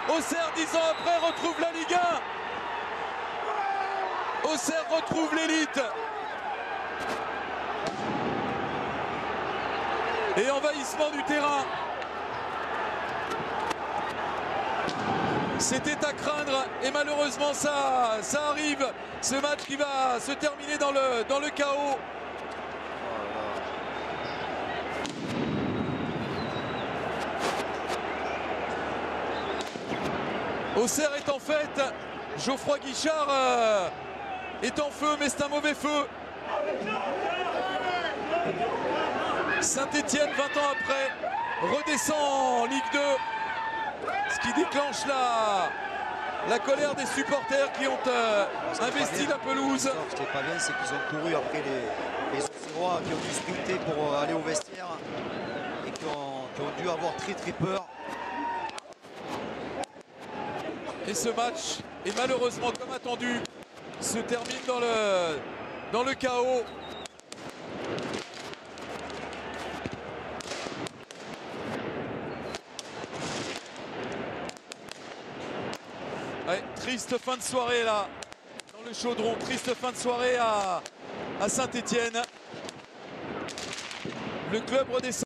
Auxerre, 10 ans après, retrouve la Ligue 1. Auxerre retrouve l'élite. Et envahissement du terrain. C'était à craindre et malheureusement ça arrive. Ce match qui va se terminer dans le chaos. Auxerre est en fête. Geoffroy Guichard est en feu, mais c'est un mauvais feu. Saint-Étienne, 20 ans après, redescend en Ligue 2. Ce qui déclenche la colère des supporters qui ont investi la pelouse. Ce qui n'est pas bien, c'est qu'ils ont couru après les Auxerrois qui ont dû sprinter pour aller au vestiaire et qui ont dû avoir très peur. Et ce match est malheureusement, comme attendu, se termine dans le chaos. Ouais, triste fin de soirée là, dans le Chaudron. Triste fin de soirée à Saint-Étienne. Le club redescend.